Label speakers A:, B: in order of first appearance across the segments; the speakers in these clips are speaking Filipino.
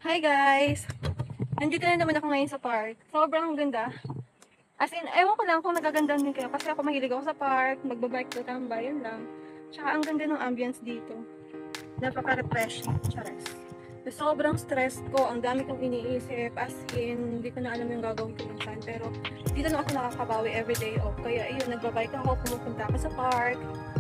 A: Hi guys! Nandito na naman ako ngayon sa park. Sobrang ganda. As in, ewan ko lang kung nagagandaan din kayo kasi ako mahilig ako sa park, magbabike ko tambay, yun lang. Tsaka ang ganda ng ambience dito. Napaka-refreshing. Charas. Sobrang stress ko, ang dami kong iniisip, as in, hindi ko na alam yung gagawin ko minsan. Pero dito na ako nakakabawi everyday off. Kaya ayun, nagbabike ako, pumupunta ako sa park.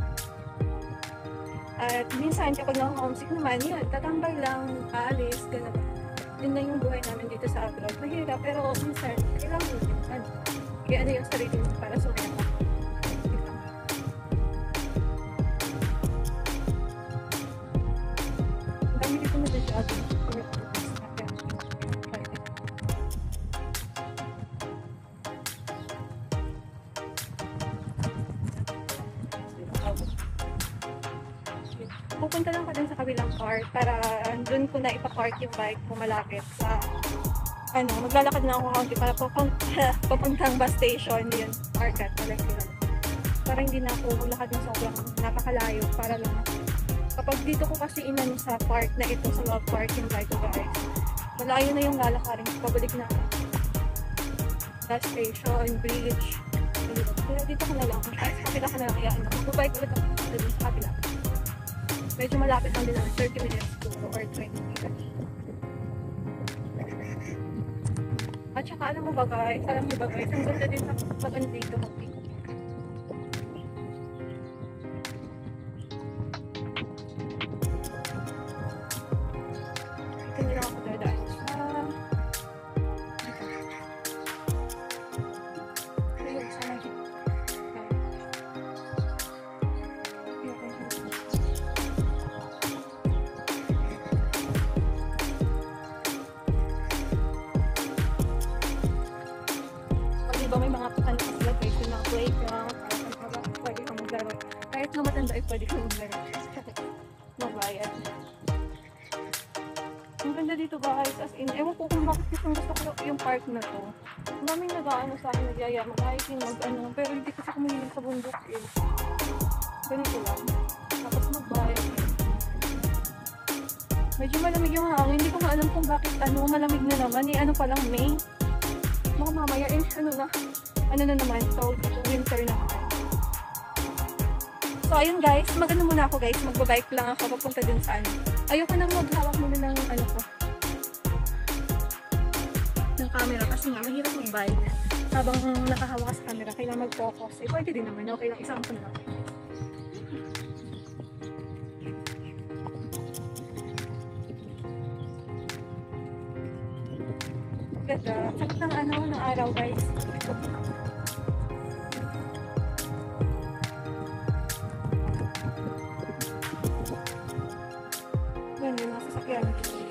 A: At minsan, kapag nakaka-homesick naman, yun, tatambay lang, aalis, gano'n. Yun na yung buhay namin dito sa abroad. Mahirap, pero minsan, kailangan mo yun. Kaya ano yung sarili mo para sa mga. Ang dami dito na dyan. Pupunta lang ko dun sa kabilang park para dun ko na ipa-park yung bike ko malapit sa maglalakad na ako kaunti para papuntang bus station yun, market talaga. Para hindi na ako lakad ng sobrang napakalayo para lang kapag dito ko kasi inano sa park na ito sa love park yung bike ko guys, malayo na yung lalakarin pabalik na bus station, bridge. Kaya dito ko na lang, kahit kapila ko na lang yan, magbabike ulit ako dun sa kapila. Medyo malapit lang din, 30 minutes to or 20 minutes. At saka alam mo ba guys, ang ganda din sa pag-ano dito mag-dito. Ito nila ako dadaan sa ayun, sa diba may mga ano sila pwede ng playground para pwede kang maglaro. Kahit na matanda ay pwede kang maglaro. Magbayad. Ang ganda dito guys, as in, ewan ko kung bakit gusto ko yung park na to. Ang daming nag-aano sa akin, nagyaya, mag-hiking, mag-ano, pero hindi kasi kumihilig sa bundok eh. Ganito lang. Tapos magbayad. Medyo malamig yung hangin, hindi ko nga alam kung bakit malamig na naman eh, ano pa lang May. Mga mamaya eh, ano na naman, so winter na naman. So ayun guys, mag-ano muna ako guys, magbabike lang ako papunta dun sa ano. Ayoko nang maghawak muna ng ano ko, ng camera kasi nga mahirap mag-bike. Habang nakahawak sa camera, kailangan mag-focus. Eh pwede din naman, okay lang, isang ko na lang. Ganda. Sakit ng araw guys. Yan yung nasa sakyan.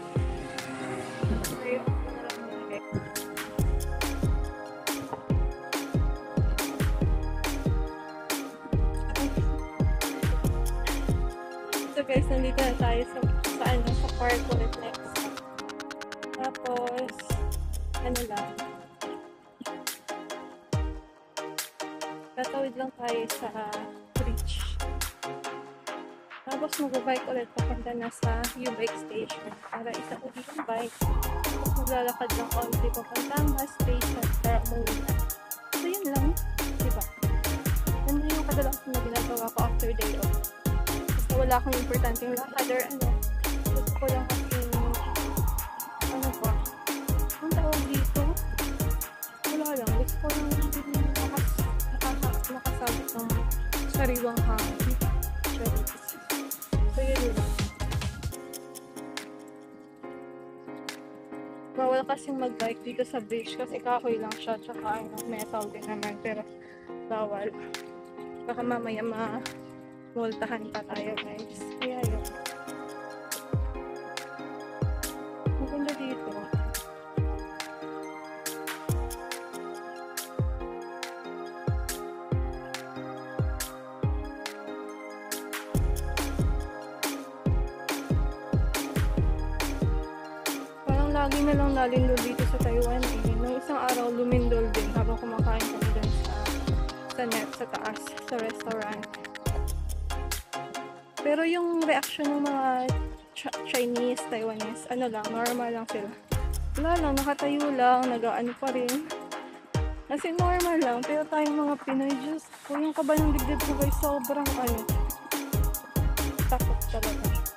A: So guys, nandito na tayo sa park ulit next. Tapos ano lang, tatawid lang tayo sa bridge. Tapos magbabike ulit papunta na sa U-bike station para isa ulit yung bike. Tapos maglalakad lang konti papuntang bus station para umuwi na. So yun lang, diba? Yan na yung kadalasan na ginagawa ko after day off. Basta wala akong importanteng lakad or ano. Gusto ko lang kasi gusto ko lang nakasabot ng sariwang hangin. So yun lang. Bawal kasing mag-bike dito sa beach kasi kahoy lang siya tsaka metal din naman pero bawal. Baka mamaya multahan pa tayo guys. Kaya yun. Maganda dito. Lagi na lang nalindol dito sa Taiwan eh. Nung isang araw lumindol din habang kumakain kami dun sa net sa taas, sa restaurant. Pero yung reaction ng mga Chinese, Taiwanese, ano lang, normal lang sila. Wala lang, nakatayo lang, nag-ano pa rin. Kasi normal lang, pero tayong mga Pinoy, Diyos ko, yung kaba ng dibdib ko guys, sobrang ano, takot talaga.